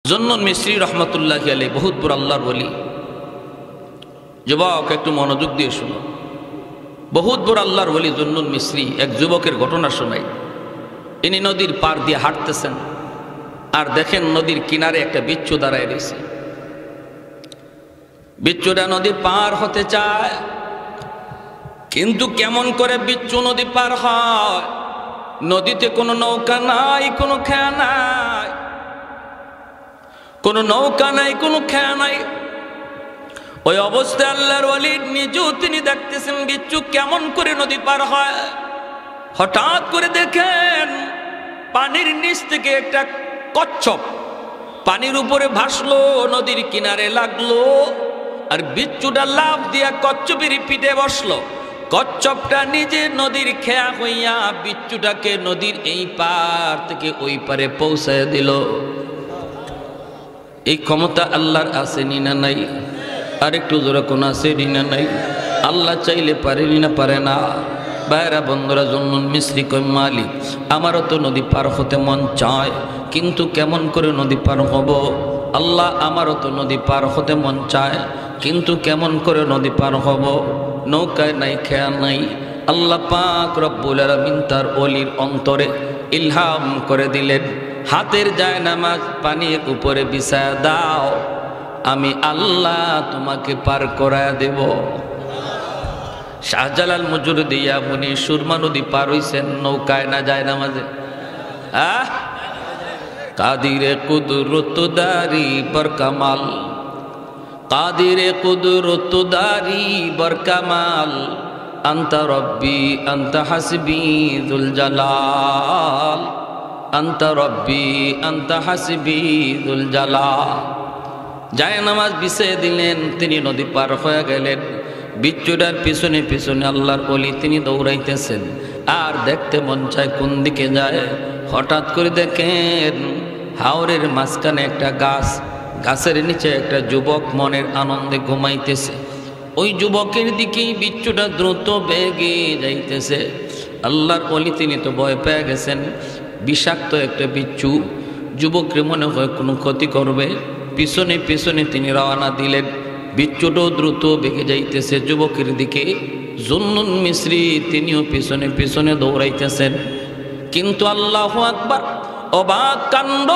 জুন্নুন মিসরি রহমতুল্লাহি আলাইহি বহুত বড় আল্লাহর ওলি। যুবক একটু মনোযোগ দিয়ে শুনো, বহুত বড় আল্লাহর ওলি জুন্নুন মিসরি এক যুবকের ঘটনা শোনাই। ইনি নদীর পার দিয়ে হাঁটতেছেন, আর দেখেন নদীর কিনারে একটা বিচ্ছু দাঁড়ায় রয়েছে। বিচ্ছুটা নদী পার হতে চায়, কিন্তু কেমন করে বিচ্ছু নদী পার হয়? নদীতে কোনো নৌকা নাই, কোনো খেয়া নাই, কোনো নৌকা নাই, কোনো খেয়া নাই। ওই অবস্থায় আল্লাহর ওলি নিজেও তিনি দেখতেছেন বিচ্ছু কেমন করে নদী পার হয়। হঠাৎ করে দেখেন পানির নিচ থেকে একটা কচ্ছপ পানির উপরে ভাসলো, নদীর কিনারে লাগলো, আর বিচ্ছুটা লাফ দিয়া কচ্ছপের পিঠে বসলো। কচ্ছপটা নিজে নদীর খেয়া হইয়া বিচ্ছুটাকে নদীর এই পার থেকে ওই পারে পৌঁছায় দিল। এই ক্ষমতা আল্লাহর আছে নি না নাই? আর একটু জোরে কোন আছে নি না নাই? আল্লাহ চাইলে পারে নি না পারে না? বাইরা বন্ধুরা, জুন্নুন মিসরি কয় মালিক, আমারও তো নদী পার হতে মন চায়, কিন্তু কেমন করে নদী পার হব? আল্লাহ, আমারও তো নদী পার হতে মন চায়, কিন্তু কেমন করে নদী পার হব? নৌকায় নাই, খেয়া নাই। আল্লাহ পাক রব্বুল আলামিন তার ওলির অন্তরে ইলহাম করে দিলেন, হাতের জায়নামাজ পানির উপরে বিছায়া দাও, আমি আল্লাহ তোমাকে পার করায়া দেব। শাহজালাল মুজুরদিয়া মুনি সুরমা নদী পার হইছেন নৌকায় না জায়নামাজে? কাদিরে কুদরতদারি বরকামাল, কাদিরে কুদরতদারি বরকামাল, আনতা রব্বি আনতা হাসবি যুল জালাল, আনতা রব্বি আনতা হাসবি যুল জালাল। জায়নামাজ বিছিয়ে দিলেন, তিনি নদী পার হয়ে গেলেন। বিচ্ছুটার পিছনে পিছনে আল্লাহর ওলি তিনি দৌড়াইতেছেন, আর দেখতে মন চায় কোন দিকে যায়। হঠাৎ করে দেখেন হাওরের মাঝখানে একটা গাছ, গাছের নিচে একটা যুবক মনের আনন্দে ঘুমাইতেছে। ওই যুবকের দিকেই বিচ্ছুটা দ্রুত বেগে যাইতেছে। আল্লাহর ওলি তিনি তো ভয় পেয়ে গেছেন, বিষাক্ত একটা বিচ্ছু, যুবকরে মনে হয় কোনো ক্ষতি করবে। পিছনে পিছনে তিনি রওনা দিলেন। বিচ্ছুটাও দ্রুত বেগে যাইতেছে যুবকের দিকে। জুন্নুন মিসরি তিনিও পিছনে পিছনে দৌড়াইতেছেন। কিন্তু আল্লাহু আকবার, অবাক কাণ্ড!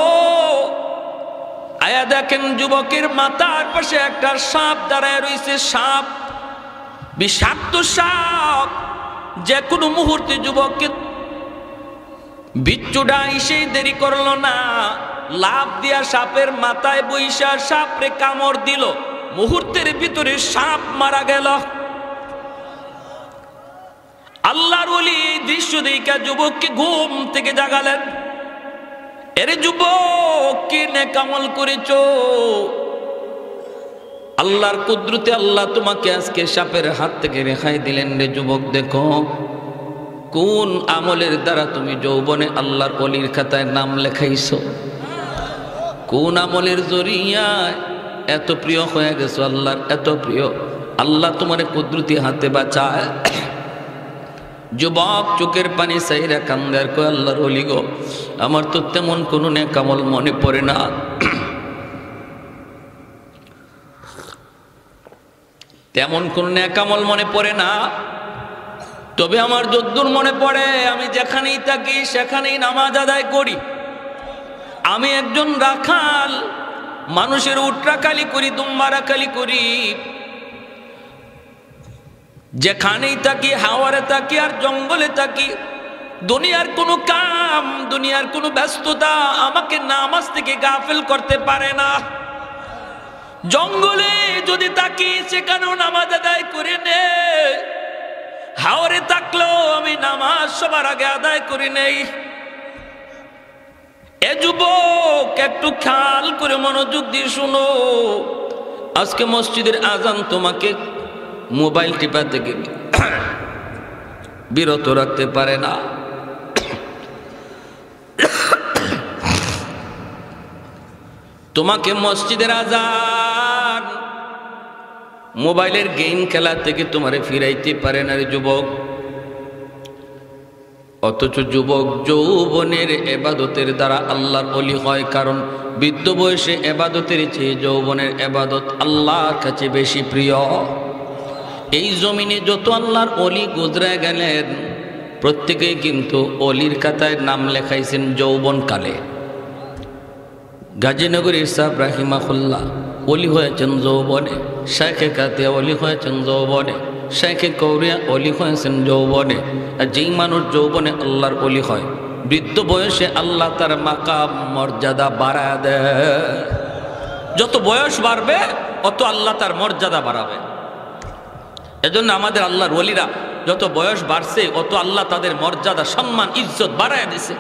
আয়া দেখেন যুবকের মাথার পাশে একটা সাপ দাঁড়ায় রয়েছে। সাপ, বিষাক্ত সাপ, যে কোনো মুহূর্তে যুবককে বিচ্ছুটা এসেই দেরি করলো না, লাফ দিয়া সাপের মাথায় বইসা সাপরে কামড় দিল। মুহূর্তের ভিতরে সাপ মারা গেল। আল্লাহর ওলি দৃশ্য দেখা যুবককে ঘুম থেকে জাগালেন। এরে যুবক, কি নেক আমল করেছো? আল্লাহর কুদরতে আল্লাহ তোমাকে আজকে সাপের হাত থেকে রেহাই দিলেন। রে যুবক, দেখো কোন আমলের দ্বারা তুমি যৌবনে আল্লাহর ওলির খাতায় নাম লেখাইছো, কোন আমলের জরিয়ায় এত প্রিয় হয়ে গেছো আল্লাহর, এত প্রিয়। আল্লাহ তোমার কুদরতি হাতে বাঁচায়। যুবক চোখের পানি চাইরা কান্দার কয়, আল্লাহর ওলি গো, আমার তো তেমন কোনো নেক আমল মনে পড়ে না, তেমন কোন নেক আমল মনে পড়ে না। তবে আমার যদ্দূর মনে পড়ে, আমি যেখানেই থাকি সেখানেই নামাজ আদায় করি। আমি একজন রাখাল, মানুষের উট রাখালি করি, দুম্বা রাখালি করি। যেখানেই থাকি, হাওয়ারে থাকি আর জঙ্গলে থাকি, দুনিয়ার কোনো কাম, দুনিয়ার কোনো ব্যস্ততা আমাকে নামাজ থেকে গাফেল করতে পারে না। জঙ্গলে যদি থাকি সেখানেও নামাজ আদায় করে নে, হাওরে থাকলেও আমি নামাজ সবার আগে আদায় করে নেই। এ যুবক, একটু খেয়াল করে মনোযোগ দিয়ে শুনো। আজকে মসজিদের আজান তোমাকে মোবাইল টিপা থেকে বিরত রাখতে পারে না। তোমাকে মসজিদের আজান মোবাইলের গেম খেলা থেকে তোমারে ফিরাইতে পারে না। রে যুবক, অথচ যুবক যৌবনের এবাদতের দ্বারা আল্লাহর ওলি হয়, কারণ বৃদ্ধ বয়সে এবাদতের চেয়ে যৌবনের এবাদত আল্লাহর কাছে বেশি প্রিয়। এই জমিনে যত আল্লাহর ওলি গুজরে গেলেন প্রত্যেকেই কিন্তু অলির খাতায় নাম লেখাইছেন যৌবনকালে। গাজীনগরের সাহেব রাহিমাহুল্লাহ অলি হয়েছেন যৌবনে, শেখে কাতিয়া অলি হয়েছেন যৌবনে, শেখে কৌরিয়া অলি হয়েছেন যৌবনে। আর যেই মানুষ যৌবনে আল্লাহর অলি হয়, বৃদ্ধ বয়সে আল্লাহ তার মাকাম মর্যাদা বাড়ায় দেয়। যত বয়স বাড়বে অত আল্লাহ তার মর্যাদা বাড়াবে। এজন্য আমাদের আল্লাহর ওলিরা যত বয়স বাড়ছে অত আল্লাহ তাদের মর্যাদা, সম্মান, ইজ্জত বাড়ায় দিছে।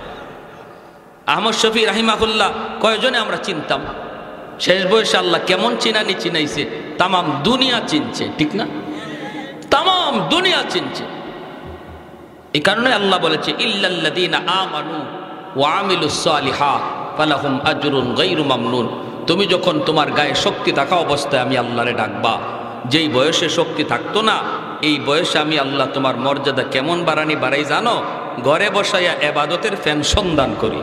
আহমদ শফি রাহিমাহুল্লাহ কয়জনে আমরা চিনতাম, শেষ বয়সে আল্লাহ কেমন চিনানি চিনাইছে, তামাম দুনিয়া চিনছে, ঠিক না? তামাম দুনিয়া চিনছে। এই কারণে আল্লাহ বলেছে ইল্লাল্লাযীনা আমানু ওয়া আমিলুস সালিহাত ফালাহুম আজরুন গায়রু মামনুন। তুমি যখন তোমার গায়ে শক্তি থাকা অবস্থায় আমি আল্লাহরে ডাকবা, যেই বয়সে শক্তি থাকতো না এই বয়সে আমি আল্লাহ তোমার মর্যাদা কেমন বাড়াই জানো? ঘরে বসাইয়া এবাদতের পেনশন দান করি।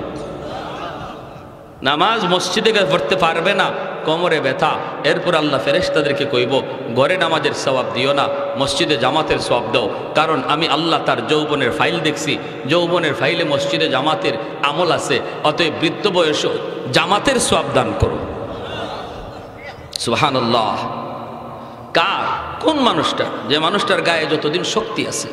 নামাজ মসজিদে পড়তে পারবে না, কোমরে ব্যথা, এরপর আল্লাহ ফেরেশতাদেরকে কইব ঘরে নামাজের সওয়াব দিও না, মসজিদে জামাতের সওয়াব দাও, কারণ আমি আল্লাহ তার যৌবনের ফাইল দেখছি, যৌবনের ফাইলে মসজিদে জামাতের আমল আছে, অতএব বৃদ্ধ বয়সে জামাতের সওয়াব দান করো। সুবহানাল্লাহ। কার? কোন মানুষটা? যে মানুষটার গায়ে যতদিন শক্তি আছে।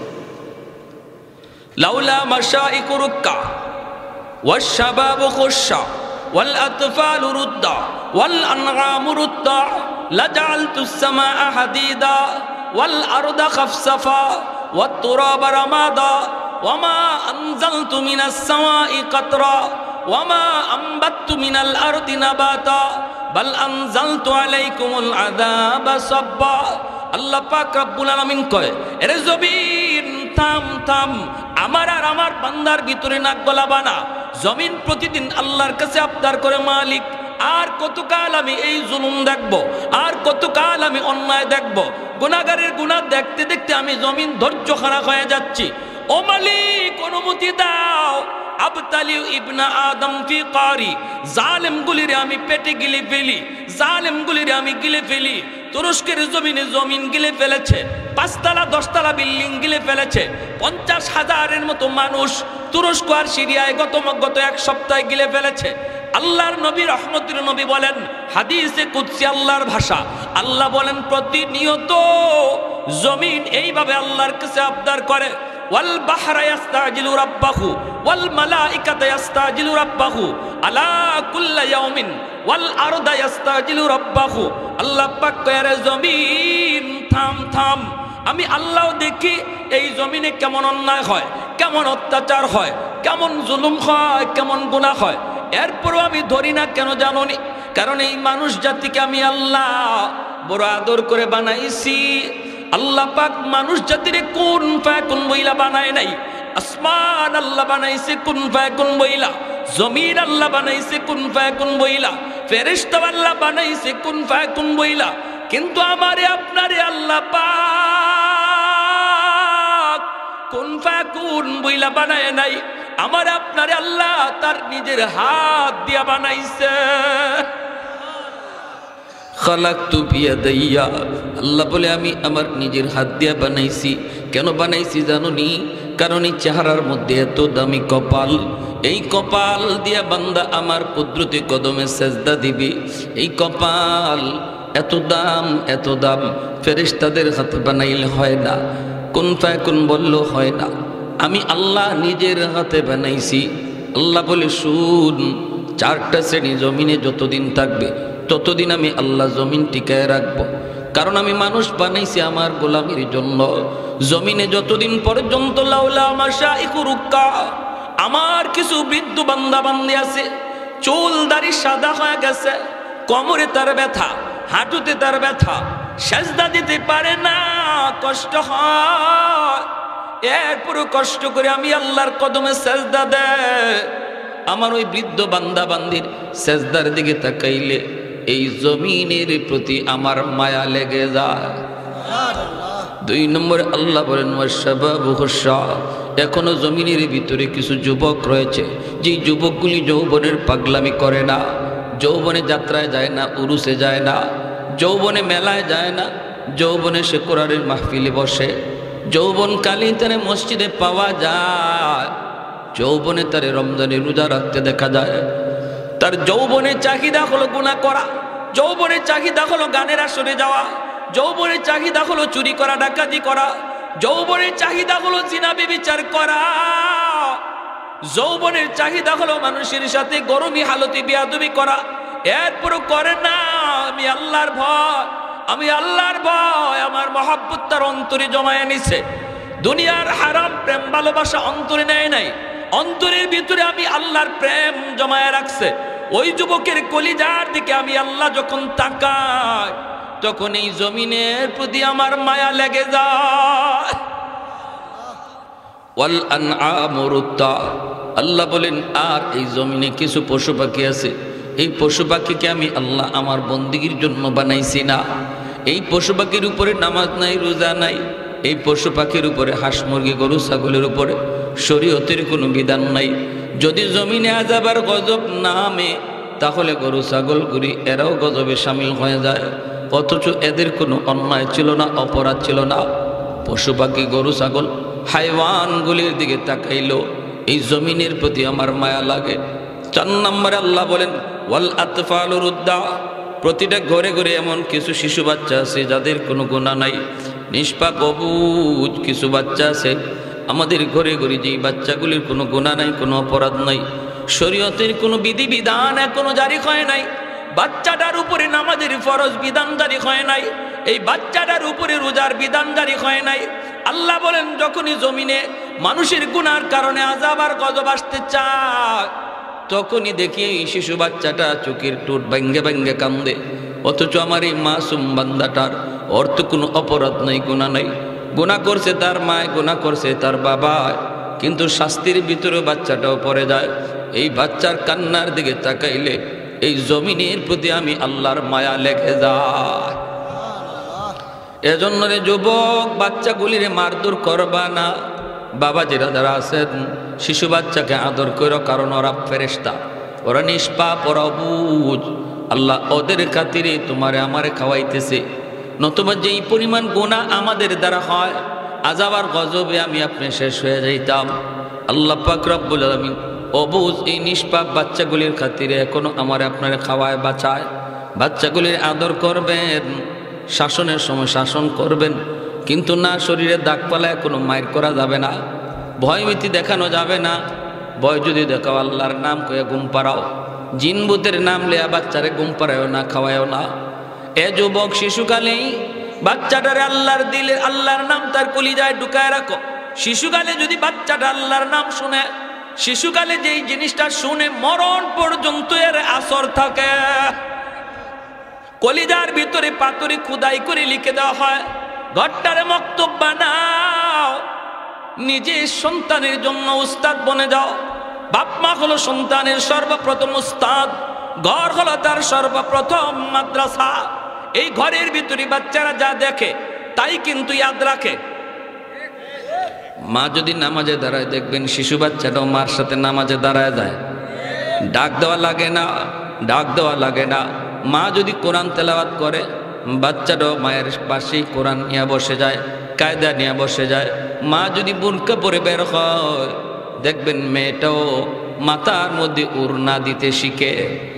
লাউলা মাশাইকু রুক্কা ওয়াশ শাবাবু খুশা ওয়াল আতফালু রুদ্দা ওয়াল আনআমু রুদ্দা লাজালতুস সামাআ হাদিদা ওয়াল আরদা খাফসাফা ওয়াত তুরাবা রামাদা ওয়ামা আনজালতু মিনাস সামাই কাতরা ওয়ামা আমবাততু মিনাল আরদি নাবাতা বাল আনজালতু আলাইকুমুল আযাবা সাব্বা। আল্লাহ পাক রব্বুল আলামিন কয়, এরে জমিন থাম থাম, আমার আর আমার বান্দার ভিতরে নাক গলাবা না। জমিন প্রতিদিন আল্লাহর কাছে আবদার করে, মালিক আর কতকাল আমি এই জুলুম দেখব, আর কতকাল আমি অন্যায় দেখব, গুনাহগারের গুনাহ দেখতে দেখতে আমি জমিন ধৈর্য হারা হয়ে যাচ্ছি। ও মালিক অনুমতি দাও, আবতালিউ ইবনা আদম ফি কারি, জালেমগুলিরে আমি পেটে গিলে ফেলি, জালেমগুলিরে আমি গিলে ফেলি। তুরস্কের জমিনে জমিন গিলে ফেলেছে, 5 তলা 10 তলা বিল্ডিং গিলে ফেলেছে, 50,000-এর মতো মানুষ তুরস্ক আর সিরিয়ায় গত 1 সপ্তাহে গিলে ফেলেছে। আল্লাহর নবী রহমতের নবী বলেন, হাদিসে কুদসি আল্লাহর ভাষা, আল্লাহ বলেন প্রতিনিয়ত জমিন এইভাবে আল্লাহর কাছে আবদার করে, ওয়াল বাহরা ইস্তাজিলু রাব্বাহু ওয়াল মালাইকাতু ইস্তাজিলু রাব্বাহু আলা কুল্লি ইয়াউমিন ওয়াল আরদা ইস্তাজিলু রাব্বাহু। আল্লাহ পাক কয়, জমিন থাম থাম, আমি আল্লাহ দেখি এই জমিনে কেমন অন্যায় হয়, কেমন অত্যাচার হয়, কেমন জুলুম হয়, কেমন গুনাহ হয়, এরপরও আমি ধরি না। কেন জানোনি? কারণ এই মানুষ জাতিকে আমি আল্লাহ বড় আদর করে বানাইছি। আল্লাহ পাক মানুষ জাতিরে কুন ফায়াকুন বইলা বানায় নাই। আসমান আল্লাহ বানাইছে কুন ফায়াকুন বইলা, জমিন আল্লাহ বানাইছে কুন ফায়াকুন বইলা, ফেরেশতা আল্লাহ বানাইছে কুন ফায়াকুন বইলা। কিন্তু আমারে আপনারে আল্লাহ পাক কুন ফায়াকুন বইলা বানায় নাই, আমার আপনারে আল্লাহ তার নিজের হাত দিয়া বানাইছে। খালাকতু বিয়াদাইয়া, আল্লাহ বলে আমি আমার নিজের হাত দিয়া বানাইছি। কেন বানাইছি জানোনি? কারণ এই চেহারার মধ্যে এত দামি কপাল, এই কপাল দিয়া বান্দা আমার কুদরতি কদমে সেজদা দিবে। এই কপাল এত দাম, এত দাম, ফেরেশতাদের হাতে বানাইলে হয় না, কুন ফায়াকুন বলল হয় না, আমি আল্লাহ নিজের হাতে বানাইছি। আল্লাহ বলে শুন, 4টা শ্রেণী জমিনে যতদিন থাকবে ততদিন আমি আল্লাহ জমিন টিকায় রাখবো, কারণ আমি মানুষ বানাইছি আমার গোলামির জন্য। জমিনে যতদিন পর্যন্ত লাউলা মাশাইকু রুক্কা, আমার কিছু বৃদ্ধ বান্দা বান্দি আছে, চুল দাড়ি সাদা হয়ে গেছে, কোমরে তার ব্যথা, হাঁটুতে তার ব্যথা, সেজদা দিতে পারে না, কষ্ট হয়, এরপরও কষ্ট করে আমি আল্লাহর কদমে সেজদা দেয়। আমার ওই বৃদ্ধ বান্দা বান্দির সেজদার দিকে তাকাইলে এই জমিনের প্রতি আমার মায়া লেগে যায়। 2 নম্বরে আল্লাহ বলেন ওয়াশাবাবু খুশা, এখনো জমিনের ভিতরে কিছু যুবক রয়েছে, যেই যুবকগুলি যৌবনের পাগলামি করে না, যৌবনে যাত্রায় যায় না, উরুসে যায় না, যৌবনে মেলায় যায় না, যৌবনে সে কোরআনের মাহফিলে বসে, যৌবনকালে তারে মসজিদে পাওয়া যায়, যৌবনে তারে রমজানে রোজা রাখতে দেখা যায়। তার যৌবনের চাহিদা হলো গুনাহ করা, যৌবনের চাহিদা হলো গানের আসরে যাওয়া, যৌবনের চাহিদা হলো চুরি করা, ডাকাতি করা, যৌবনের চাহিদা হলো জিনা ব্যভিচার করা, যৌবনের চাহিদা হলো মানুষের সাথে গরমি হালতে বেয়াদবি করা। এরপরও করে না। আমি আল্লাহর ভয়, আমি আল্লাহর ভয় আমার মহব্বত তার অন্তরে জমায়ে নিছে। দুনিয়ার হারাম প্রেম ভালোবাসা অন্তরে নেয় নাই, অন্তরের ভিতরে আমি আল্লাহর প্রেম জমায়ে রাখছে। ওই যুবকের কলিজার দিকে আমি আল্লাহ যখন তাকাই, তখন এই জমিনের প্রতি আমার মায়া লেগে যায়। ওয়াল আনআমু রুত্তা, আল্লাহ বলেন আর এই জমিনে কিছু পশু পাখি আছে, এই পশু পাখিকে আমি আল্লাহ আমার বন্দিগির জন্য বানাইছি না। এই পশু পাখির উপরে নামাজ নাই, রোজা নাই, এই পশু পাখির উপরে হাঁস মুরগি গরু ছাগলের উপরে শরীয়তের কোনো বিধান নাই। যদি জমিনে আযাব আর গজব নামে, তাহলে গরু ছাগল গুরি এরাও গজবে শামিল হয়ে যায়, অথচ এদের কোনো অন্যায় ছিল না, অপরাধ ছিল না। পশু পাখি গরু ছাগল হাইওয়ানগুলির দিকে তাকাইলো এই জমিনের প্রতি আমার মায়া লাগে। 4 নম্বরে আল্লাহ বলেন ওয়াল আতফালু রুদ্দা, প্রতিটা ঘরে ঘরে এমন কিছু শিশু বাচ্চা আছে যাদের কোনো গুনাহ নাই, নিষ্পাপ অবুঝ কিছু বাচ্চা আছে আমাদের ঘরে ঘরে, যেই বাচ্চাগুলির কোনো গুনাহ নাই, কোনো অপরাধ নাই, শরীয়তের কোনো বিধিবিধান এখনো জারি হয় নাই, বাচ্চাটার উপরে নামাজের ফরজ বিধান জারি হয় নাই, এই বাচ্চাটার উপরে রোজার বিধান জারি হয় নাই। আল্লাহ বলেন যখনই জমিনে মানুষের গুনার কারণে আযাব আর গজব আসতে চায়, তখনই দেখি এই শিশু বাচ্চাটা চোখের ঠোঁট ভাঙ্গে ভাঙ্গে কান্দে, অথচ আমার এই মাসুম বান্দাটার অর্থ কোনো অপরাধ নাই, গুনাহ নাই। গুনাহ করছে তার মায়, গুনাহ করছে তার বাবা, কিন্তু শাস্তির ভিতরে বাচ্চাটাও পড়ে যায়। এই বাচ্চার কান্নার দিকে তাকাইলে এই জমিনের প্রতি আমি আল্লাহর মায়া লেগে যায়। এজন্য রে যুবক, বাচ্চাগুলিরে মারধর করবা না। বাবা যারা আছেন, শিশু বাচ্চাকে আদর করো, কারণ ওরা ফেরেশতা, ওরা নিষ্পাপ, ওরা অবুঝ। আল্লাহ ওদের খাতিরে তোমারে আমারে খাওয়াইতেছে, নতুবা যেই পরিমাণ গুনাহ আমাদের দ্বারা হয়, আযাব আর গজবে আমি আপনি শেষ হয়ে যাইতাম। আল্লাহ পাক রব্বুল আলামিন অবুঝ এই নিষ্পাপ বাচ্চাগুলির খাতিরে এখনো আমার আপনারে খাওয়ায় বাঁচায়। বাচ্চাগুলির আদর করবেন, শাসনের সময় শাসন করবেন, কিন্তু না শরীরে দাগ পালায় কোনো মায়ের করা যাবে না, ভয়ভীতি দেখানো যাবে না। ভয় যদি দেখাও আল্লাহর নাম কয়ে ঘুম পাড়াও, জিন ভূতের নাম লেয়া বাচ্চারে ঘুম পাড়ায়ও না, খাওয়ায়ও না। এ যুবক শিশুকালেই বাচ্চাটারে আল্লাহর দিলে আল্লাহর নাম তার কলিজায় ঢুকায় রাখো। শিশুকালে যদি বাচ্চাটা আল্লাহর নাম শুনে, শিশুকালে যেই জিনিসটা শুনে মরণ পর্যন্ত এর আসর থাকে। কলিজার ভিতরে পাথরে খুদাই করে লিখে দেওয়া হয়, ঘরটারে মক্তব বানাও, নিজে সন্তানের জন্য উস্তাদ বনে যাও। বাপ মা হলো সন্তানের সর্বপ্রথম উস্তাদ, ঘর হলো তার সর্বপ্রথম মাদ্রাসা। এই ঘরের ভিতরে বাচ্চারা যা দেখে তাই কিন্তু ইয়াদ রাখে। মা যদি নামাজে দাঁড়ায়, দেখবেন শিশু বাচ্চাটাও মার সাথে নামাজে দাঁড়ায় যায়, ডাক দেওয়া লাগে না, ডাক দেওয়া লাগে না। মা যদি কোরআন তেলাওয়াত করে, বাচ্চাটাও মায়ের পাশেই কোরআন নিয়ে বসে যায়, কায়দা নিয়ে বসে যায়। মা যদি বুরকা পরে বের হয়, দেখবেন মেয়েটাও মাথার মধ্যে উড়না দিতে শিখে।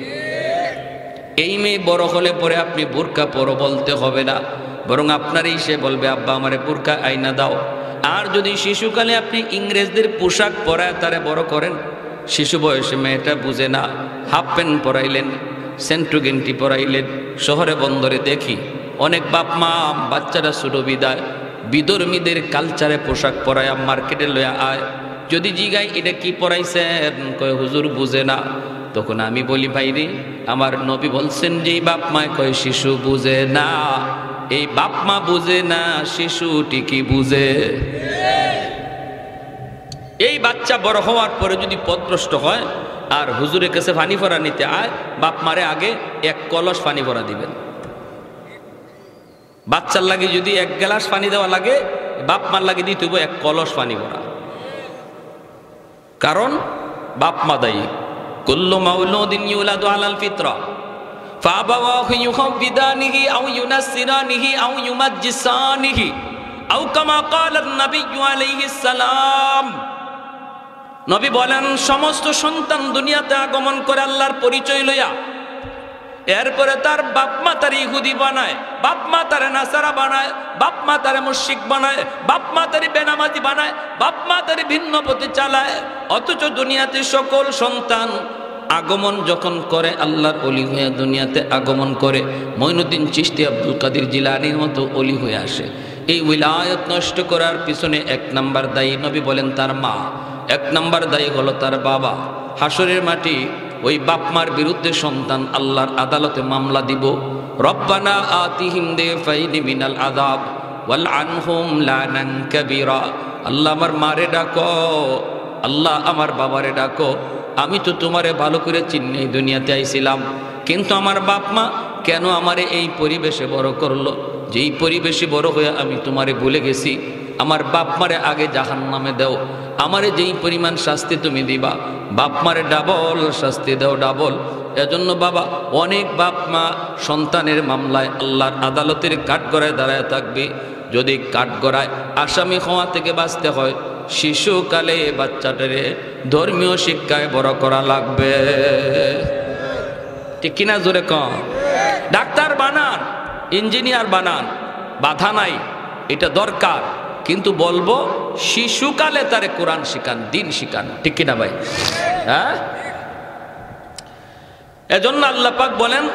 এই মেয়ে বড় হলে পরে আপনি বুরকা পরো বলতে হবে না, বরং আপনারই সে বলবে আব্বা আমারে বুরকা আইনা দাও। আর যদি শিশুকালে আপনি ইংরেজদের পোশাক পরায় তারে বড় করেন, শিশু বয়সে মেয়েটা বুঝে না, হাফ প্যান্ট পরাইলেন, সেন্টু গেন্টি পরাইলেন। শহরে বন্দরে দেখি অনেক বাপ মা বাচ্চারা ছোট বিদায় বিধর্মীদের কালচারে পোশাক পরায় মার্কেটে লয়া আয়। যদি জিগাই এটা কি পরাইছেন, কয় হুজুর বুঝে না। তখন আমি বলি ভাইরে, আমার নবী বলছেন যে বাপ মায় কয় শিশু বুঝে না, এই বাপ মা বুঝে না, শিশুটি কি বুঝে? এই বাচ্চা বড় হওয়ার পরে যদি পথভ্রষ্ট হয় আর হুজুরের কাছে পানি ভরা নিতে আয়, বাপ মারে আগে 1 কলস পানি ভরা দিবেন। বাচ্চার লাগে যদি 1 গ্লাস পানি দেওয়া লাগে, বাপ মার লাগে দিতে হবে 1 কলস পানি ভরা। কারণ বাপ মা দায়ী। কুল্লু মাউলুদিন ইউলাদু আলাল ফিতরা ফাআবাওয়াহু ইউহাব্বিদানিহি আও ইউনাসসিরানিহি আও ইউমাজ্জিসানিহি আও কামা ক্বালা আন-নাবিয়্যু আলাইহিস সালাম। নবী বলেন, সমস্ত সন্তান দুনিয়াতে আগমন করে আল্লাহর পরিচয় লইয়া, এরপরে তার বাপ মা তার ইহুদি বানায়, বাপ মা তারে নাসারা বানায়, বাপ মা তারে মুশরিক বানায়, বাপ মা তারে বেনামাজি বানায়, বাপ মা তারে ভিন্ন পথে চালায়। অথচ দুনিয়াতে সকল সন্তান আগমন যখন করে আল্লাহর ওলি হয়ে দুনিয়াতে আগমন করে, মঈনুদ্দিন চিশতি আব্দুল কাদের জিলানীর মতো ওলি হয়ে আসে। এই উলায়াত নষ্ট করার পিছনে এক নাম্বার দায়ী নবী বলেন তার মা, এক নাম্বার দায়ী হলো তার বাবা। হাসরের মাটি ওই বাপ মার বিরুদ্ধে সন্তান আল্লাহর আদালতে মামলা দিব। রব্বানা আতিহিম দিফাইনি মিনাল আযাব ওয়াল আনহুম লানান কাবীরা। আল্লাহ আমার মারে ডাকো, আল্লাহ আমার বাবারে ডাকো। আমি তো তোমারে ভালো করে চিনি, দুনিয়াতে আইছিলাম, কিন্তু আমার বাপ মা কেন আমারে এই পরিবেশে বড় করলো, যেই পরিবেশে বড় হয়ে আমি তোমারে ভুলে গেছি। আমার বাপ মারে আগে জাহান্নামে দাও, আমারে যেই পরিমাণ শাস্তি তুমি দিবা, বাপ মারে ডাবল শাস্তি দাও, ডাবল। এজন্য বাবা, অনেক বাপ মা সন্তানের মামলায় আল্লাহর আদালতের কাঠগড়ায় দাঁড়ায় থাকবে। যদি কাঠগড়ায় আসামি হওয়া থেকে বাঁচতে হয়, শিশুকালে বাচ্চাটারে ধর্মীয় শিক্ষায় বড় করা লাগবে। ঠিক কিনা? জোরে কম। ডাক্তার বানান, ইঞ্জিনিয়ার বানান, বাধা নাই, এটা দরকার, কিন্তু বলবো শিশুকালে তারে কোরআন শিখান, দিন শিখান। ঠিক কিনা ভাই? হ্যাঁ, এজন্য আল্লাহ পাক বলেন,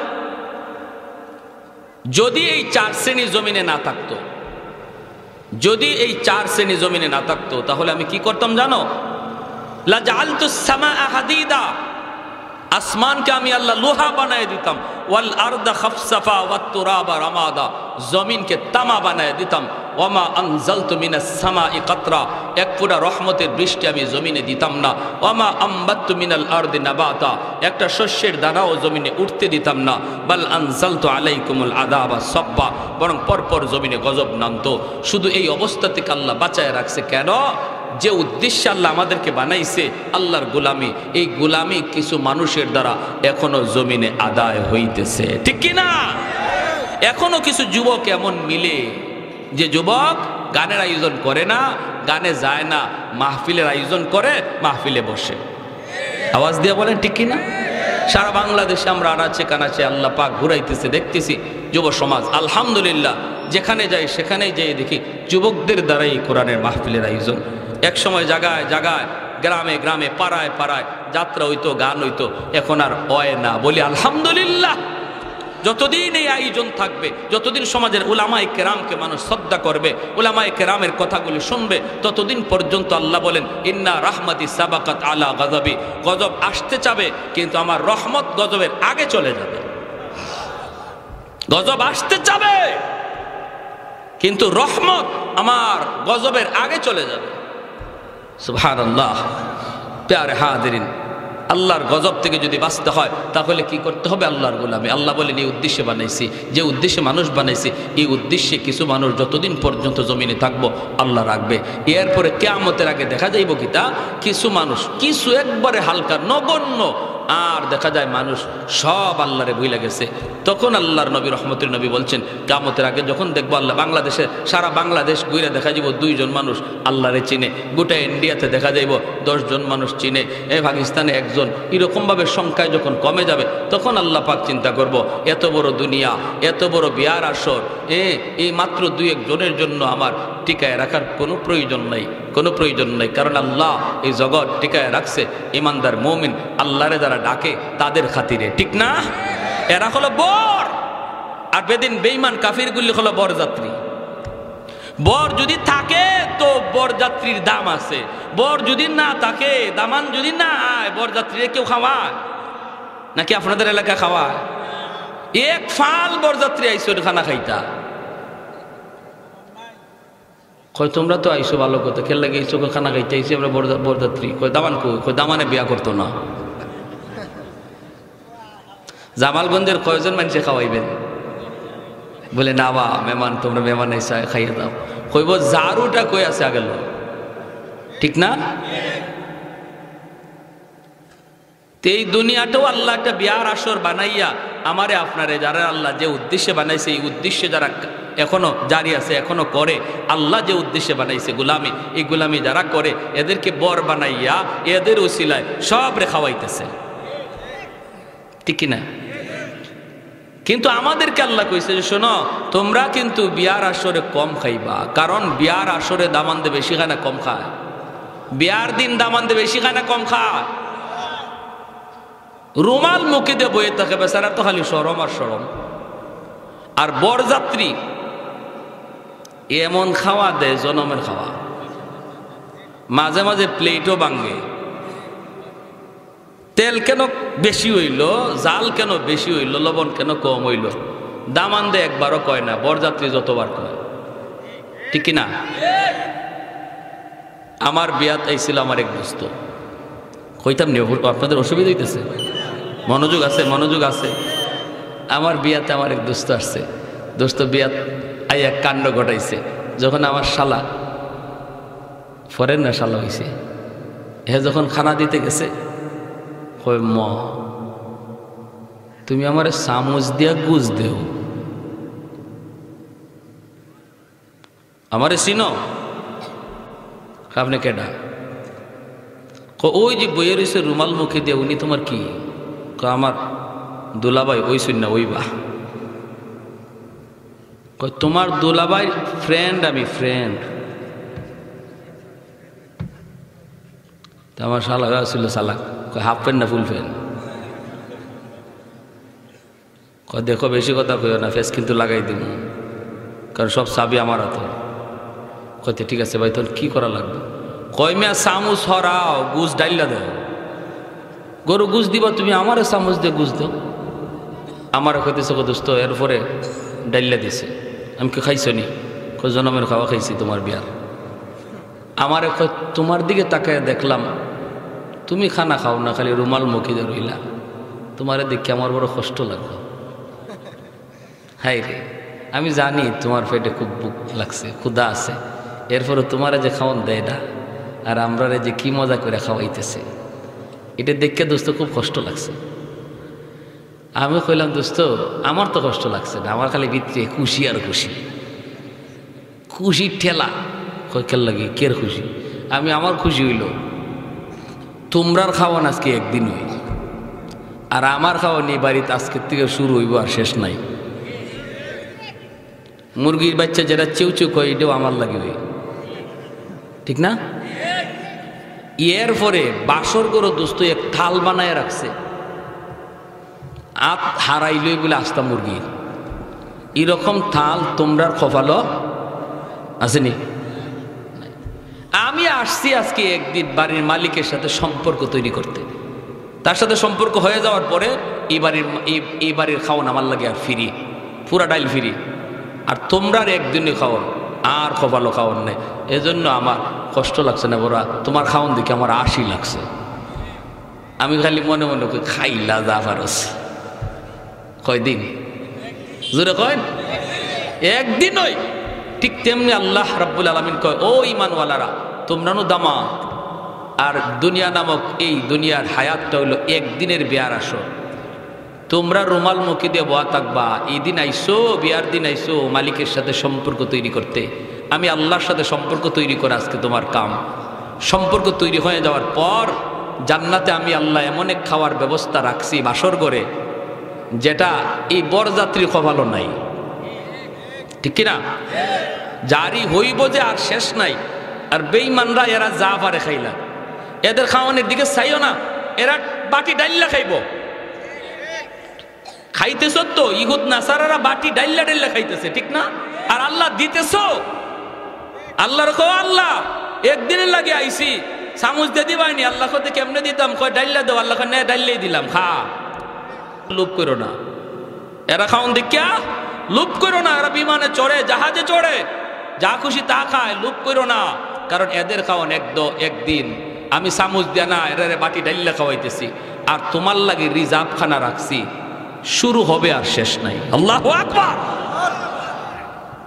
যদি এই 4 শ্রেণী জমিনে না থাকতো, যদি এই 4 শ্রেণী জমিনে না থাকতো, তাহলে আমি কি করতাম জানো? লা জাআলতুস সামাআ হাদিদা, আসমানকে আমি আল্লাহ লোহা বানায় দিতাম। ওয়াল আরদা খাফসাফা ওয়াত তুরাবা রামাদা, জমিনকে তামা বানায় দিতাম। ওয়ামা আনজালতু মিনাস সামাই কাতরা, এক ফোঁটা রহমতের বৃষ্টি আমি জমিনে দিতাম না। ওয়ামা আম্বাততু মিনাল আরদি নাবাতা, একটা শস্যের দানাও জমিনে উঠতে দিতাম না। বাল আনজালতু আলাইকুমুল আযাবা সাব্বা, বরং পরপর জমিনে গজব নামতো। শুধু এই অবস্থা থেকে আল্লাহ বাঁচায় রাখছে কেন? যে উদ্দেশ্যে আল্লাহ আমাদেরকে বানাইছে, আল্লাহর গোলামি, এই গোলামি কিছু মানুষের দ্বারা এখনো জমিনে আদায় হইতেছে। ঠিক কিনা? এখনো কিছু যুবক এমন মিলে, যে যুবক গানের আয়োজন করে না, গানে যায় না, মাহফিলের আয়োজন করে, মাহফিলে বসে। আওয়াজ দিয়ে বলেন ঠিক কিনা? সারা বাংলাদেশে আমরা আনাচে কানাচে আল্লাহ পাক ঘুরাইতেছে, দেখতেছি যুব সমাজ আলহামদুলিল্লাহ, যেখানে যাই সেখানেই যেয়ে দেখি যুবকদের দ্বারাই কোরআনের মাহফিলের আয়োজন। এক সময় জায়গায় জায়গায়, গ্রামে গ্রামে, পাড়ায় পাড়ায় যাত্রা হইতো, গান হইতো, এখন আর হয় না। বলি আলহামদুলিল্লাহ। যতদিন এই আয়োজন থাকবে, যতদিন সমাজের উলামায়ে কেরামকে মানুষ শ্রদ্ধা করবে, উলামায়ে কেরামের কথাগুলি শুনবে, ততদিন পর্যন্ত আল্লাহ বলেন, ইন্না রাহমাতি সাবাকাত আলা গজবি, গজব আসতে চাবে, কিন্তু আমার রহমত গজবের আগে চলে যাবে। গজব আসতে চাবে, কিন্তু রহমত আমার গজবের আগে চলে যাবে। সুবহানাল্লাহ। প্যারে হাজিরিন, আল্লাহর গজব থেকে যদি বাঁচতে হয়, তাহলে কি করতে হবে? আল্লাহর গোলামি। আল্লাহ বলেন, এই উদ্দেশ্যে বানাইছি, যে উদ্দেশ্যে মানুষ বানাইছি, এই উদ্দেশ্যে কিছু মানুষ যতদিন পর্যন্ত জমিনে থাকবো আল্লাহ রাখবে। এরপরে কিয়ামতের আগে দেখা যাইব কি, তা কিছু মানুষ, কিছু একবারে হালকা নগণ্য, আর দেখা যায় মানুষ সব আল্লাহরে ভুলে গেছে। তখন আল্লাহর নবী রহমতের নবী বলছেন, কিয়ামতের আগে যখন দেখবো আল্লাহ বাংলাদেশে, সারা বাংলাদেশ ঘুরে দেখা যাব 2 জন মানুষ আল্লাহরে চিনে, গোটা ইন্ডিয়াতে দেখা যাইব 10 জন মানুষ চিনে, পাকিস্তানে 1 জন। এরকমভাবে সংখ্যায় যখন কমে যাবে, তখন আল্লাহ পাক চিন্তা করব, এত বড় দুনিয়া, এত বড় বিয়ার আসর, এই মাত্র 2-1 জনের জন্য আমার টিকায় রাখার কোনো প্রয়োজন নাই, কোনো প্রয়োজন নাই। কারণ আল্লাহ এই জগৎ টিকায় রাখছে ইমানদার মুমিন, আল্লাহরে যারা ডাকে তাদের খাতিরে। ঠিক না? এরা হলো বর, আর বেদিন বেঈমান কাফিরগুলি হলো বরযাত্রী। বর যদি থাকে তো বরযাত্রীর দাম আছে, বর যদি না থাকে, দামান যদি না আয়, বরযাত্রীরা কেউ খাওয়ায় নাকি? আপনাদের এলাকা খাওয়ায়? এক ফাল বরযাত্রী আইসো খানা খাইতা, কই তোমরা তো আইসো ভালো কথা, খেল লাগে আইসো খানা খাইতে আইসি আমরা বরযাত্রী। কই দামান কই দামানে বিয়া করতো না। জামালগঞ্জের কয়জন মানুষে খাওয়াইবেন? বলে না বা মেহমান, তোমরা মেহমান আইসা খাইয়ে দাও। কইব জারুটা কই আছে আগের লোক। ঠিক না? তো এই দুনিয়াটাও আল্লাহ একটা বিয়ার আসর বানাইয়া আমারে আপনারে যারা আল্লাহ যে উদ্দেশ্যে বানাইছে, এই উদ্দেশ্যে যারা এখনো জারি আছে, এখনো করে, আল্লাহ যে উদ্দেশ্যে বানাইছে গোলামি, এই গোলামি যারা করে এদেরকে বর বানাইয়া এদের উসিলায় সব রে খাওয়াইতেছে, ঠিক কিনা? কিন্তু আমাদেরকে আল্লাহ কইছে যে শোনো, তোমরা কিন্তু বিয়ার আসরে কম খাইবা, কারণ বিয়ার আসরে দামান দে বেশি খায় না কম খায়? বিয়ার দিন দামান দে বেশি খায় না কম খায়? রুমাল মুখে দিয়ে বয়ে থাকে, বেচারা তো খালি সরম আর সরম। আর বরযাত্রী এমন খাওয়া দেয় জনমের খাওয়া, মাঝে মাঝে প্লেটও ভাঙে। তেল কেন বেশি হইল, জাল কেন বেশি হইল, লবণ কেন কম হইল, দামান দে একবারও কয় না, বরযাত্রী যতবার কয়, ঠিক কিনা? আমার বিয়াত আইছিল আমার এক দোস্ত, কইতাম নি আপনাদের অসুবিধা হইতেছে? মনোযোগ আছে, মনোযোগ আছে। আমার বিয়াতে আমার এক দোস্ত আসছে, দোস্ত বিয়াত আই এক কাণ্ড ঘটাইছে। যখন আমার শালা, ফরেন না শালা হয়েছে, হে যখন খানা দিতে গেছে, কই ম তুমি আমার চামচ দিয়া গুজ দেও, আমারে চিনো? আপনি কেডা? ওই যে বইয়ে রয়েছে রুমাল মুখে দিয়ে, উনি তোমার কি? আমার দুলাভাই। ওই শুন না, ওই বা তোমার দুলাভাই ফ্রেন্ড, আমি ফ্রেন্ড। আমার শালা ছিল চালাক, হাফ প্যান্ট না ফুল প্যান্ট? দেখো বেশি কথা কইও না, ফেস কিন্তু লাগাই দিব, কারণ সব চাবি আমার হাতে। কইতে ঠিক আছে ভাই, তোর কি করা লাগবে? কয় মিয়া চামচ হরাও, গুজ ডাইলা দাও। গরু গুজ দিবা তুমি, আমারে চামচ দিয়ে গুজ দাও। আমারে কইতেছে দোস্ত, এরপরে ডাইলা দিছে। আমি কি খাইছো নি? জনমের খাওয়া খাইছি তোমার বিয়ার। আমারে কয় তোমার দিকে তাকায় দেখলাম তুমি খানা খাও না, খালি রুমাল মুখে দিয়ে রইলা, তোমারে দেখে আমার বড় কষ্ট লাগলো। হাই রে, আমি জানি তোমার পেটে খুব বুক লাগছে, ক্ষুধা আছে, এরপরে তোমারে যে খাওয়ান দেয় না, আর আমরা যে কি মজা করে খাওয়াইতেছে, এটা দেখে দোস্ত খুব কষ্ট লাগছে। আমি কইলাম দোস্ত, আমার তো কষ্ট লাগছে না, আমার খালি ভিতরে খুশি আর খুশি, খুশির ঠেলা। কেন লাগে কের খুশি? আমি আমার খুশি হইল তোমরার খাওয়ান আজকে একদিন হই, আর আমার খাওয়ান এই বাড়িতে আজকের থেকে শুরু হইব আর শেষ নাই। মুরগির বাচ্চা যেটা চেউ চেউ হয়, এটাও আমার লাগে হই, ঠিক না? এরপরে বাসর করে দোস্ত এক থাল বানায় রাখছে, আত হারাইলই বলে আস্তা মুরগির। এরকম থাল তোমরার কপালও আসেনি? আমি আসছি আজকে একদিন বাড়ির মালিকের সাথে সম্পর্ক তৈরি করতে, তার সাথে সম্পর্ক হয়ে যাওয়ার পরে এই বাড়ির খাওয়ান আমার লাগে আর ফিরি, পুরা ডাইল ফিরি। আর তোমরার একদিনে খাওয়ান, আর কপালও খাওয়ান নেই। এজন্য আমার কষ্ট লাগছে না বড়া, তোমার খাওয়ান দেখে আমার আশি লাগছে। আমি খালি মনে মনে খাইলা যা পারস। কয়দিন? জোরে কয় একদিন ওই। ঠিক তেমনি আল্লাহ রাব্বুল আলামিন কয়, ও ঈমানওয়ালারা, তোমরাও দামা, আর দুনিয়া নামক এই দুনিয়ার হায়াতটা হইল একদিনের বিয়ার আসর। তোমরা রুমাল মুখে দিয়ে বয়া থাকবা, এই দিন আইসো, বিয়ার দিন আইসো মালিকের সাথে সম্পর্ক তৈরি করতে। আমি আল্লাহর সাথে সম্পর্ক তৈরি করে আজকে তোমার কাম। সম্পর্ক তৈরি হয়ে যাওয়ার পর জান্নাতে আমি আল্লাহ এমন এক খাওয়ার ব্যবস্থা রাখছি বাসর করে, যেটা এই বরযাত্রীর কপালও নাই, ঠিক কিনা? জারি হইব যে আর শেষ নাই। আর বেঈমানরা এরা যা পারে খাইলা, এদের খাওয়ানোর দিকে চাইও না, এরা বাটি ডাইল্লা খাইব। খাইতেছ তো, ইহুদ নাসারারা বাটি ডাইল্লা ডাইল্লা খাইতেছে, ঠিক না? আর আল্লাহ দিতেছ, আল্লাহর কো আল্লাহ একদিনের লাগে আইসি, চামচ দিয়ে দিবাইনি। আল্লাহ কতে কেমনে দিতাম? কয় ডাইল্লা দেও। আল্লাহ কয় নে ডাইল্লাই দিলাম, খা। লোভ করো না, এরা খাওন দেখিয়া লোভ করো না। এরা বিমানে চড়ে, জাহাজে চড়ে, যা খুশি তা খায়, লোভ করো না। কারণ এদের খাওয়ান একদিন। আমি চামচ দিয়া না, এরা বাটি ডাইল্লা খাওয়াইতেছি, আর তোমার লাগে রিজার্ভ খানা রাখছি, শুরু হবে আর শেষ নাই। আল্লাহু আকবার।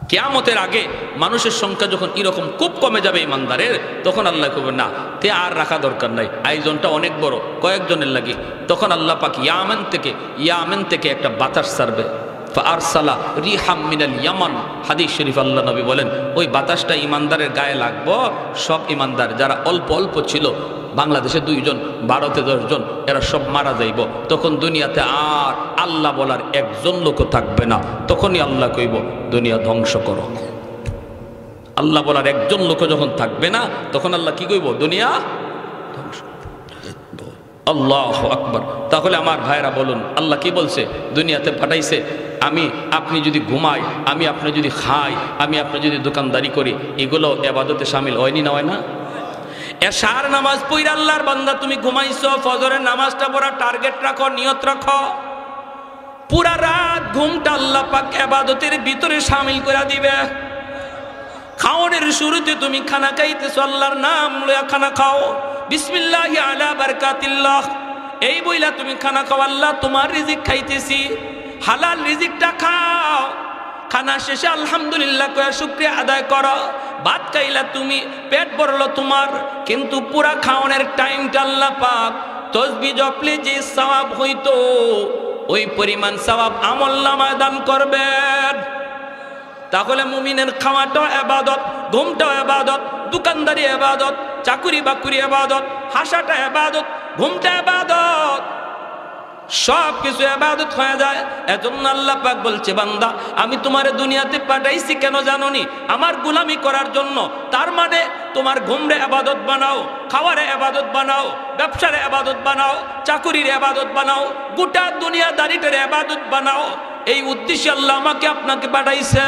কিয়ামতের আগে মানুষের সংখ্যা যখন এরকম খুব কমে যাবে ইমানদারের, তখন আল্লাহ কবে না তে আর রাখা দরকার নাই, আয়োজনটা অনেক বড়, কয়েকজনের লাগে। তখন আল্লাহ পাক ইয়ামেন থেকে একটা বাতাস ছাড়বে। ফারসালা রিহাম মিনাল ইয়ামান, হাদিস শরীফ আল্লাহ নবী বলেন ওই বাতাসটা ইমানদারের গায়ে লাগবো। সব ইমানদার যারা অল্প অল্প ছিল, বাংলাদেশে 2 জন, ভারতে 10 জন, এরা সব মারা যাইব। তখন দুনিয়াতে আর আল্লাহ বলার একজন লোক থাকবে না। তখনই আল্লাহ কইব দুনিয়া ধ্বংস করো। আল্লাহ বলার একজন লোক যখন থাকবে না, তখন আল্লাহ কি কইব? দুনিয়া ধ্বংস। আল্লাহু আকবার। তাহলে আমার ভাইরা বলুন, আল্লাহ কি বলছে? দুনিয়াতে পাঠাইছে আপনি যদি ঘুমাই, আপনি যদি খাই, আপনি যদি দোকানদারি করি, এগুলো ইবাদতে শামিল হয়নি না? হয় না? এশার নামাজ পড়া আল্লাহর বান্দা তুমি ঘুমাইছো, ফজরের নামাজটা পড়া টার্গেট রাখো, নিয়ত রাখো, পুরা রাত ঘুমটা আল্লাহ পাক ইবাদতের ভিতরে শামিল করে দিবে। খাওয়ানোর শুরুতে তুমি খানা খাইতেছো, আল্লাহর নাম লইয়া খানা খাও, বিসমিল্লাহি আলা বারাকাতিল্লাহ এই বইলা তুমি খানা খাও, আল্লাহ তোমার রিজিক খাইতেছি, হালাল রিজিকটা খাও। খানা শেষে আলহামদুলিল্লাহ কয়া শুকরিয়া আদায় করো। ভাত খাইলা তুমি, পেট ভরলো তোমার, কিন্তু পুরা খাওয়ানোর টাইমটা আল্লাহ পাক তাসবিহ জপলে যে সওয়াব হইতো ওই পরিমাণ সওয়াব আমলনামায় দান করবেন। তাহলে মুমিনের খাওয়াটাও ইবাদত, ঘুমটাও ইবাদত, দোকানদারি ইবাদত, চাকুরি বাকুরি ইবাদত, হাসাটা ইবাদত, ঘুমটা ইবাদত, সব কিছু ইবাদত হয়ে যায়। এজন্য আল্লাহ পাক বলছে বান্দা আমি তোমারে দুনিয়াতে পাঠাইছি কেন জানোনি? আমার গোলামি করার জন্য। তার মানে তোমার ঘুমরে ইবাদত বানাও, খাওয়ারে ইবাদত বানাও, ব্যবসারে ইবাদত বানাও, চাকুরির ইবাদত বানাও, গোটা দুনিয়াদারিটার ইবাদত বানাও। এই উদ্দেশ্যে আল্লাহ আমাকে আপনাকে পাঠাইছে,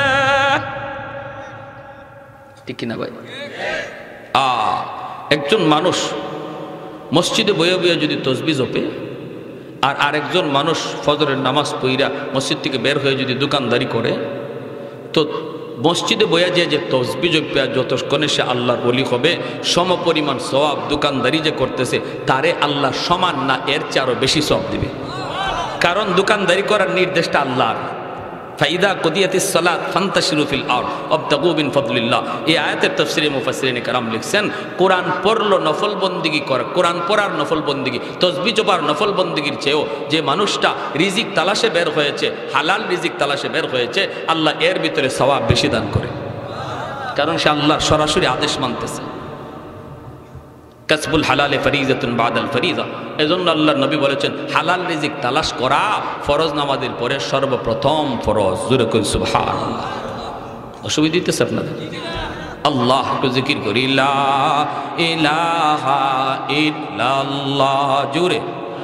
ঠিক কিনা ভাই? একজন মানুষ মসজিদে বয়ে বয়ে যদি তাসবিহ জপে, আর আরেকজন মানুষ ফজরের নামাজ পড়া মসজিদ থেকে বের হয়ে যদি দোকানদারি করে, তো মসজিদে বয়া যে তাসবিহ জপে যতক্ষণে সে আল্লাহর ওলি হবে, সম পরিমাণ সওয়াব দোকানদারি যে করতেছে তারে আল্লাহ সমান না এর চেয়ে আরো বেশি সওয়াব দিবে। কারণ দোকানদারি করার নির্দেশটা আল্লাহর। ফাইদা কুদিয়াতিস সালাত ফান্তাশিরু ফিল আরদ ওয়াবতাগু মিন ফাদলিল্লাহ। এই আয়াতের তাফসীরে মুফাসসিরিনে কেরাম লিখছেন, কোরআন পড়লো নফল বন্দেগী করা, কোরআন পড়ার নফল বন্দেগী, তাসবিহ জপার নফল বন্দেগীর চেয়েও যে মানুষটা রিজিক তালাশে বের হয়েছে, হালাল রিজিক তালাশে বের হয়েছে, আল্লাহ এর ভিতরে সওয়াব বেশি দান করে। কারণ সে আল্লাহর সরাসরি আদেশ মানতেছে। কাসবুল হালালে ফরিজাতুন বাদাল ফরিজা। এজন্য আল্লাহর নবী বলেছেন হালাল রিজিক তালাশ করা ফরজ নামাজের পরে সর্বপ্রথম ফরজ। জোরে কই সুবহানাল্লাহ। অসুবিধা দিতেছে আপনাদের? আল্লাহ একটু জিকির করি, লা ইলাহা ইল্লাল্লাহ। জোরে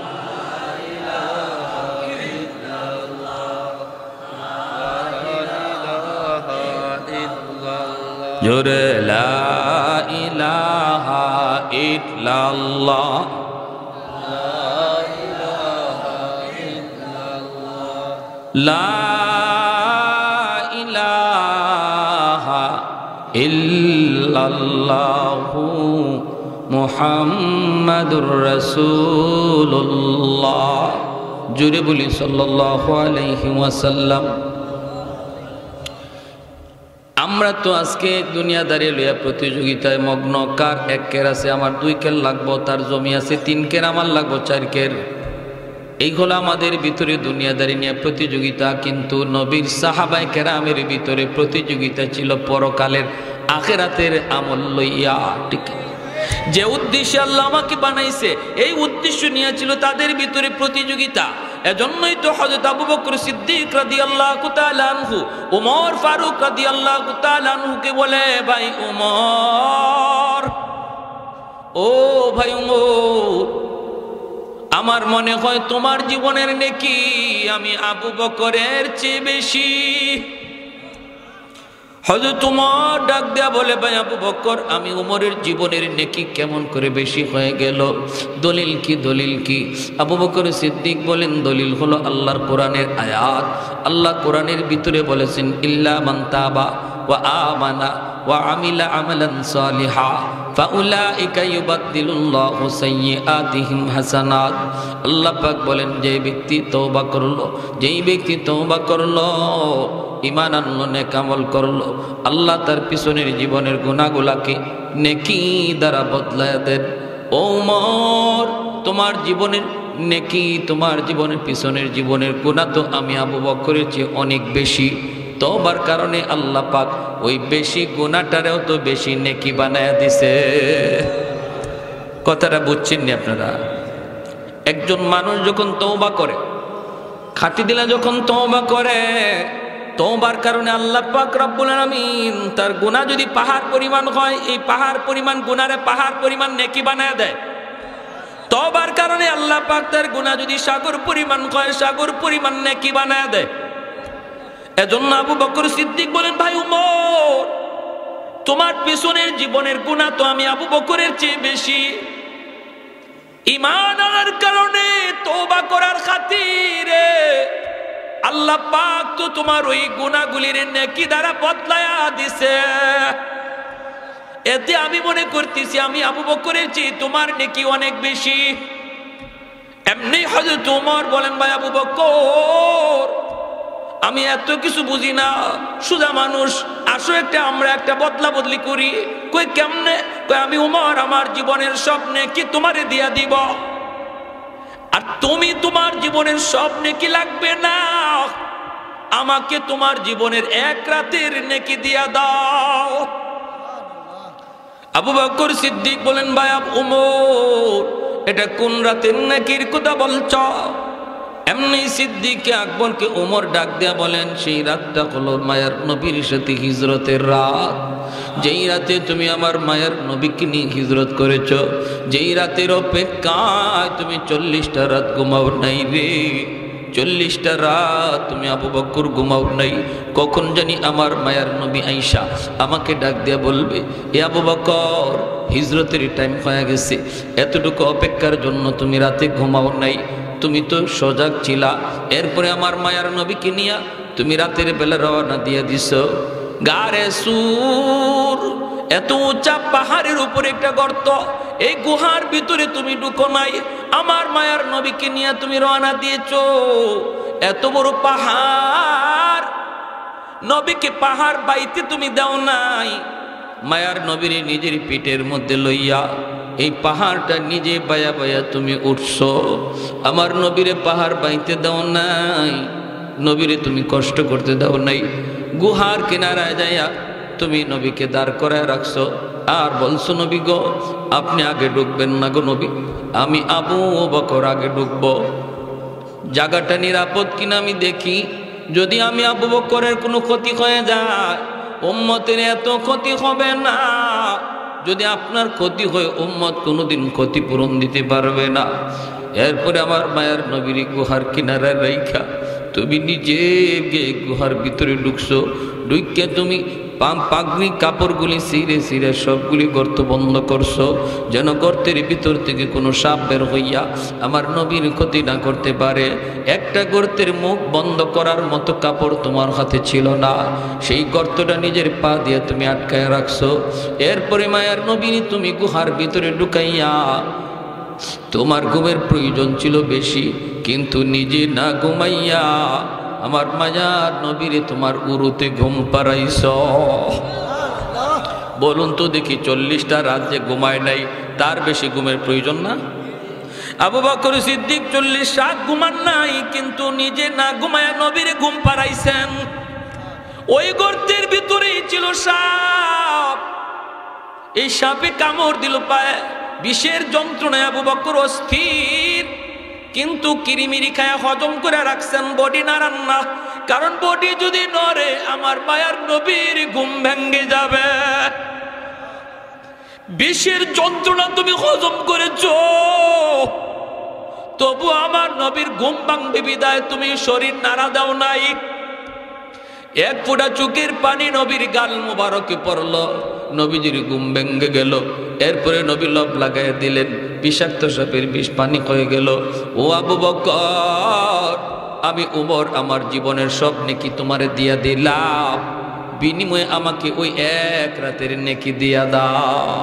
জোরে লা ইলাহা ইল্লাল্লাহ, লা ইলাহা ইল্লাল্লাহু মুহাম্মাদুর রাসূলুল্লাহ। জোরে বলি সাল্লাল্লাহু আলাইহি ওয়াসাল্লাম। আমরা তো আজকে দুনিয়াদারি লইয়া প্রতিযোগিতায় মগ্ন। কার 1 কের আছে, আমার 2 কের লাগবো, তার জমি আছে 3 কের, আমার লাগবো 4 কের। এইগুলো আমাদের ভিতরে দুনিয়াদারি নিয়ে প্রতিযোগিতা। কিন্তু নবীর সাহাবায়ে কেরামের ভিতরে প্রতিযোগিতা ছিল পরকালের আখিরাতের আমল লইয়া। ঠিক যে উদ্দেশ্যে আল্লাহ আমাকে বানাইছে, এই উদ্দেশ্য নিয়ে ছিল তাদের ভিতরে প্রতিযোগিতা। এজন্যই তো হযরত আবু বকর সিদ্দিক রাদিয়াল্লাহু তাআলা আনহু ওমর ফারুক রাদিয়াল্লাহু তাআলা আনহুকে বলে, ভাই ওমর, ও ভাই ওমর, আমার মনে হয় তোমার জীবনের নেকি আমি আবু বকরের চেয়ে বেশি। হযরত ওমর ডাক দেয়া বলে, ভাই আবু বকর, আমি ওমরের জীবনের নেকি কেমন করে বেশি হয়ে গেল? দলিল কি, দলিল কি? আবু বকর সিদ্দিক বলেন, দলিল হলো আল্লাহর কোরআনের আয়াত। আল্লাহ কোরআনের ভিতরে বলেছেন, ইল্লা মান তাবা ওয়া আমানা ওয়া আমিলা আমালান সালিহা ফাউলাইকা ইউবাদদিলুল্লাহু সাইয়্যাতিহিম হাসানাত। আল্লাহ পাক বলেন, যে ব্যক্তি তওবা করলো, যেই ব্যক্তি তওবা করলো, ঈমান আনলো, নেক আমল করলো, আল্লাহ তার পিছনের জীবনের গুনাহগুলাকে নেকি দ্বারা বদলায় দেন। ও উমর, তোমার জীবনের নেকি, তোমার জীবনের পিছনের জীবনের গুনাহ তো আমি আবু বকরের চেয়ে অনেক বেশি। তওবার কারণে আল্লাহ পাক ওই বেশি গুনাহটারেও তো বেশি নেকি বানায়া দিছে। কথাটা বুঝছেন নি আপনারা? একজন মানুষ যখন তওবা করে, খাঁটি দিলে যখন তওবা করে, তওবার কারণে আল্লাহ পাক রব্বুল আলামিন তার গুনাহ যদি পাহাড় পরিমাণ হয়, এই পাহাড় পরিমাণ গুনারে পাহাড় পরিমাণ নেকি বানায়া দেয়। তওবার কারণে আল্লাহ পাক তার গুনাহ যদি সাগর পরিমাণ হয়, সাগর পরিমাণ নেকি বানায়া দেয়। এজন্য আবু বকর সিদ্দিক বলেন, ভাই উমর, তোমার পিছনের জীবনের গুনাহ তো আমি আবু বকরের চেয়ে বেশি। ঈমান আনার কারণে, তওবা করার খাতিরে আল্লাহ পাক তো তোমার ওই গুনাহগুলির নেকি দ্বারা বদলায়া দিছে। এতে আমি মনে করতেছি আমি আবু বকরের চেয়ে তোমার নেকি অনেক বেশি। এমনি হযরত ওমর বলেন, ভাই আবু বকর, আমি এত কিছু বুঝি না, সুজা মানুষ, আসো আমরা একটা বদলা বদলি করি। কই কেমনে? কই আমি ওমর আমার জীবনের সব নেকি তোমারে দিয়া দিব, আর তুমি তোমার জীবনের সব নেকি লাগবে না, আমাকে তোমার জীবনের এক রাতের নেকি দিয়া দাও। আবু বকর সিদ্দিক বলেন, ভাই ওমর, এটা কোন রাতের নেকির কথা বলছ? এমনি সিদ্দিক আকবরকে ওমর ডাক দেয়া বলেন, সেই রাতটা হলো মায়ার নবীর সাথে হিজরতের রাত। যেই রাতে তুমি আমার মায়ের নবীকে নিয়ে হিজরত করেছ, যেই রাতের অপেক্ষায় তুমি 40টা রাত ঘুমাও নাই রে, 40টা রাত তুমি আবু বকর ঘুমাও নাই। কখন জানি আমার মায়ার নবী আয়েশা আমাকে ডাক দিয়া বলবে, এ আবু বকর, হিজরতের টাইম হয়ে গেছে, এতটুকু অপেক্ষার জন্য তুমি রাতে ঘুমাও নাই, তুমি তো সজাগ ছিলা। এরপরে আমার মায়ার নবীকে নিয়া তুমি রাতের বেলা রওনা দিয়ে দিছ। গারে সুর, এত উঁচা পাহাড়ের উপরে একটা গর্ত, এই গুহার ভিতরে তুমি ঢুকো নাই, আমার মায়ার নবীকে নিয়ে তুমি রওনা দিয়েছ। এত বড় পাহাড়, নবীকে পাহাড় বাইতে তুমি দাও নাই, মায়ার নবীর নিজের পিঠের মধ্যে লইয়া এই পাহাড়টা নিজে বায়া বায়া তুমি উঠছ। আমার নবীরে পাহাড় বাইতে দাও নাই, নবীরে তুমি কষ্ট করতে দাও নাই। গুহার কিনারায় যাইয়া তুমি নবীকে দাঁড় করায় রাখছো, আর বলছো, নবী গো, আপনি আগে ঢুকবেন না গো নবী, আমি আবু বকর আগে ঢুকবো। জায়গাটা নিরাপদ কিনা আমি দেখি, যদি আমি আবু বকরের কোনো ক্ষতি হয়ে যায়, উম্মতের এত ক্ষতি হবে না। যদি আপনার ক্ষতি হয়, উম্মত কোনোদিন ক্ষতিপূরণ দিতে পারবে না। এরপরে আমার মায়ের নবীর গুহার কিনারায় রাইখা তুমি নিজে গিয়ে গুহার ভিতরে ঢুকছো। ঢুকে তুমি পাগড়ি কাপড়গুলি ছিঁড়ে ছিঁড়ে সবগুলি গর্ত বন্ধ করছো, যেন গর্তের ভিতর থেকে কোনো সাপ বের হইয়া আমার নবীর ক্ষতি না করতে পারে। একটা গর্তের মুখ বন্ধ করার মতো কাপড় তোমার হাতে ছিল না, সেই গর্তটা নিজের পা দিয়ে তুমি আটকায় রাখছো। এরপরে মায়ার নবীর তুমি গুহার ভিতরে ঢুকাইয়া, তোমার ঘুমের প্রয়োজন ছিল বেশি, কিন্তু নিজে না ঘুমাইয়া আমার মায়ার নবীরে তোমার উরুতে ঘুম পাড়াইছ। বলুন তো দেখি, 40টা রাত যে ঘুমায় নাই, তার বেশি ঘুমের প্রয়োজন না? আবু বকর সিদ্দিক 40 রাত ঘুমান নাই, কিন্তু নিজে না ঘুমায়া নবীরে ঘুম পাড়াইছেন। ওই গর্তের ভিতরেই ছিল সাপ, এই সাপে কামড় দিল পায়ে, বিষের যন্ত্রণায় আবু বকর অস্থির, কিন্তু কিরিমিরি খায়া হজম করে রাখছেন, বডি নাড়ান না, কারণ বডি যদি নড়ে আমার মায়ার নবীর ঘুম ভেঙে যাবে। বিষের যন্ত্রণা তুমি হজম করেছো, তবু আমার নবীর ঘুম ভাঙবে বিদায় তুমি শরীর নাড়া দাও নাই। এক ফোঁটা চোখের পানি নবীর গাল মুবারকে পড়ল, নবীজির ঘুম ভেঙে গেল। এরপরে নবী লব লাগাই দিলেন, বিষাক্ত সাপের বিষ পানি হয়ে গেল। ও আবু বকর, আমি উমর আমার জীবনের সব নেকি তোমারে দিয়া দিলাম, বিনিময়ে আমাকে ওই এক রাতের নেকি দিয়া দাও।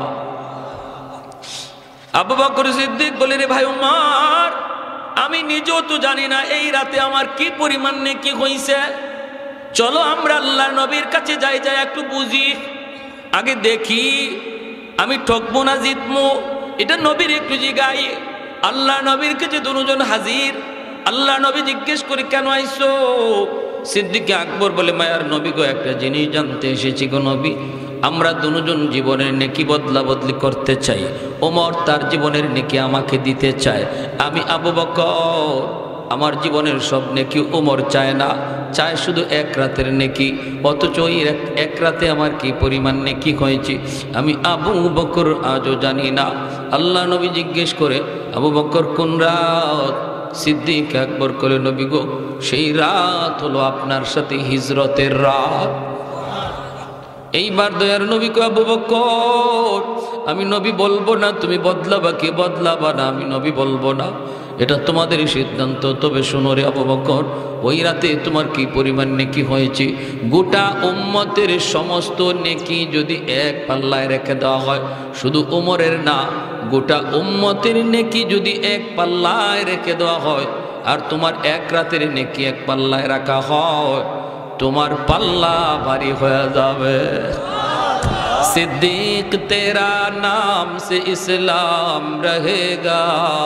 আবু বকর সিদ্দিক বলে, রে ভাই উমর, আমি নিজেও তো জানি না এই রাতে আমার কি পরিমাণ নেকি হইছে। চলো আমরা আল্লাহ নবীর কাছে যাই, যাই একটু বুঝি, আগে দেখি আমি ঠকবো না জিতবো। এটা নবীর একটু জিগাই। আল্লাহ নবীর কাছে দুজন হাজির। আল্লাহ নবী জিজ্ঞেস করে, কেন আইসো? সিদ্দিক আকবর বলে, মায়ার নবী গো, একটা জিনিস জানতে এসেছি গো নবী। আমরা দুজন জীবনের নেকি বদলা বদলি করতে চাই। ওমর তার জীবনের নেকি আমাকে দিতে চায়। আমি আবু বকর আমার জীবনের সব নেকি ওমর চায় না, চায় শুধু এক রাতের নেকি। অথচ ওই এক রাতে আমার কি পরিমাণ নেকি হয়েছে আমি আবু বকর আজও জানি না। আল্লাহ নবী জিজ্ঞেস করে, আবু বকর কোন রাত? সিদ্দিক আকবর করে, নবী গো, সেই রাত হলো আপনার সাথে হিজরতের রাত। এইবার দয়ার নবী কো, আবু বকর আমি নবী বলবো না, তুমি বদলাবা কি বদলাবা না, আমি নবী বলবো না, এটা তোমাদের সিদ্ধান্ত। তবে শোনো রে আবু বকর, ওই রাতে তোমার কি পরিমাণ নেকি হয়েছে? গোটা উম্মতের সমস্ত নেকি যদি এক পাল্লায় রেখে দেওয়া হয়, শুধু ওমরের না, গোটা উম্মতের নেকি যদি এক পাল্লায় রেখে দেওয়া হয়, আর তোমার এক রাতের নেকি এক পাল্লায় রাখা হয়, তোমার পাল্লা ভারী হয়ে যাবে। सिद्दीक तेरा नाम से इस्लाम रहेगा,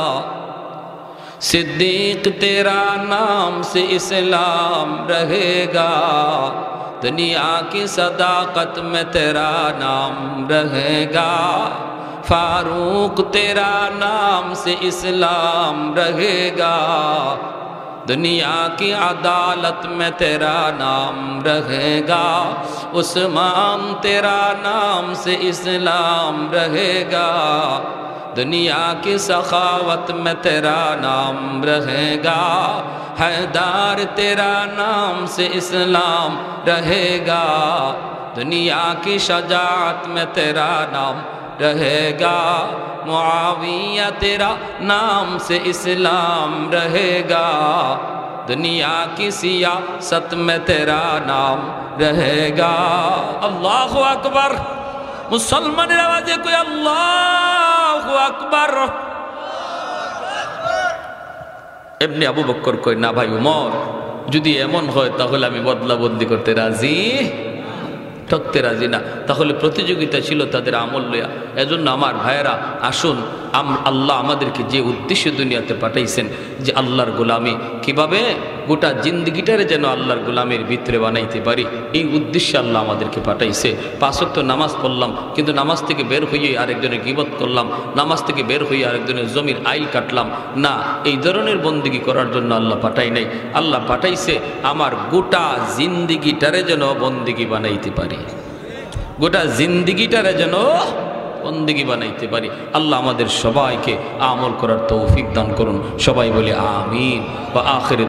सिद्दीक तेरा नाम से इस्लाम रहेगा, दुनिया की सदाकत में तेरा नाम रहेगा, फारूक तेरा नाम से इस्लाम रहेगा, दुनिया की अदालत में तेरा नाम रहेगा, उस्मान तेरा नाम से इस्लाम रहेगा, दुनिया की सखावत में तेरा नाम रहेगा, हैदर तेरा नाम से इस्लाम रहेगा, दुनिया की शजाअत में तेरा नाम रहेगा, मुआविया तेरा नाम से इस्लाम रहेगा, दुनिया की सियासत में तेरा नाम रहेगा। अल्लाहु अकबर। मुसलमाনের आवाजे कोई अल्लाहु अकबर। এমনি আবু বকর কই, না ভাই উমর, যদি এমন হয় তাহলে আমি বদলা বদলি করতে রাজি, ঠকতে রাজি না। তাহলে প্রতিযোগিতা ছিল তাদের আমল লইয়া। এজন্য আমার ভাইয়েরা, আসুন আল্লাহ আমাদেরকে যে উদ্দেশ্যে দুনিয়াতে পাঠাইছেন, যে আল্লাহর গোলামি কিভাবে গোটা জিন্দগিটারে যেন আল্লাহর গোলামের ভিতরে বানাইতে পারি, এই উদ্দেশ্যে আল্লাহ আমাদেরকে পাঠাইছে। 5 ওয়াক্ত নামাজ পড়লাম, কিন্তু নামাজ থেকে বের হয়ে আরেকজনের গীবত করলাম, নামাজ থেকে বের হয়ে আরেকজনের জমির আইল কাটলাম না, এই ধরনের বন্দিগি করার জন্য আল্লাহ পাঠাই নাই। আল্লাহ পাঠাইছে আমার গোটা জিন্দগিটারে যেন বন্দিগি বানাইতে পারি, গোটা জিন্দগিটারে যেন বন্দিগি বানাইতে পারি। আল্লাহ আমাদের সবাইকে আমল করার তৌফিক দান করুন। সবাই বলে আমিন। ওয়া আখির